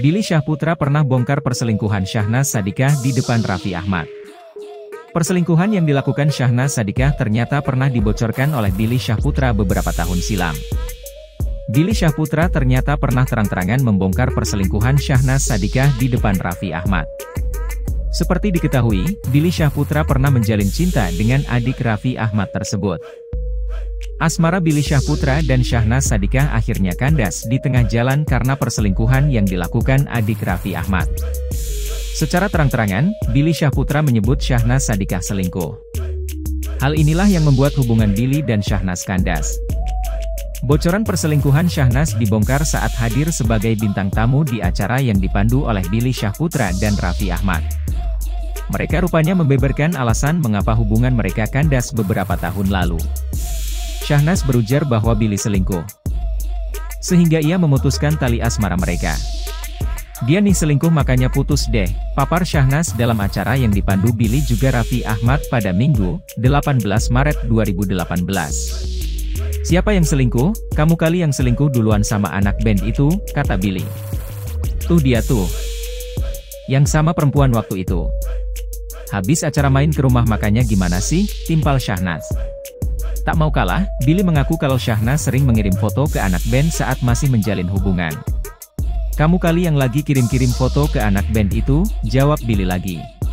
Billy Syahputra pernah bongkar perselingkuhan Syahnaz Sadiqah di depan Raffi Ahmad. Perselingkuhan yang dilakukan Syahnaz Sadiqah ternyata pernah dibocorkan oleh Billy Syahputra beberapa tahun silam. Billy Syahputra ternyata pernah terang-terangan membongkar perselingkuhan Syahnaz Sadiqah di depan Raffi Ahmad. Seperti diketahui, Billy Syahputra pernah menjalin cinta dengan adik Raffi Ahmad tersebut. Asmara Billy Syahputra dan Syahnaz Sadiqah akhirnya kandas di tengah jalan karena perselingkuhan yang dilakukan adik Raffi Ahmad. Secara terang-terangan, Billy Syahputra menyebut Syahnaz Sadiqah selingkuh. Hal inilah yang membuat hubungan Billy dan Syahnaz kandas. Bocoran perselingkuhan Syahnaz dibongkar saat hadir sebagai bintang tamu di acara yang dipandu oleh Billy Syahputra dan Raffi Ahmad. Mereka rupanya membeberkan alasan mengapa hubungan mereka kandas beberapa tahun lalu. Syahnaz berujar bahwa Billy selingkuh, sehingga ia memutuskan tali asmara mereka. "Dia nih selingkuh makanya putus deh," papar Syahnaz dalam acara yang dipandu Billy juga Raffi Ahmad pada Minggu, 18 Maret 2018. "Siapa yang selingkuh? Kamu kali yang selingkuh duluan sama anak band itu," kata Billy. "Tuh dia tuh. Yang sama perempuan waktu itu. Habis acara main ke rumah makanya gimana sih," timpal Syahnaz. Tak mau kalah, Billy mengaku kalau Syahnaz sering mengirim foto ke anak band saat masih menjalin hubungan. "Kamu kali yang lagi kirim-kirim foto ke anak band itu," jawab Billy lagi.